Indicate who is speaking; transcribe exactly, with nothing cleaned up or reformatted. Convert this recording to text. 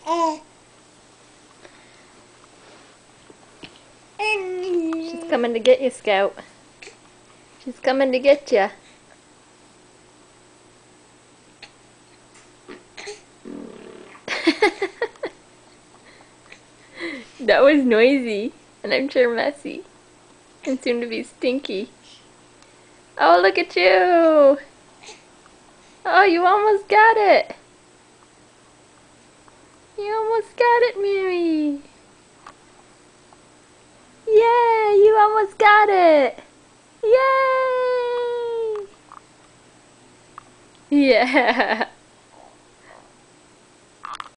Speaker 1: She's coming to get you, Scout. She's coming to get you. That was noisy, and I'm sure messy, and soon to be stinky. Oh, look at you! Oh, you almost got it! You almost got it, Mary! Yeah, you almost got it! Yay! Yeah!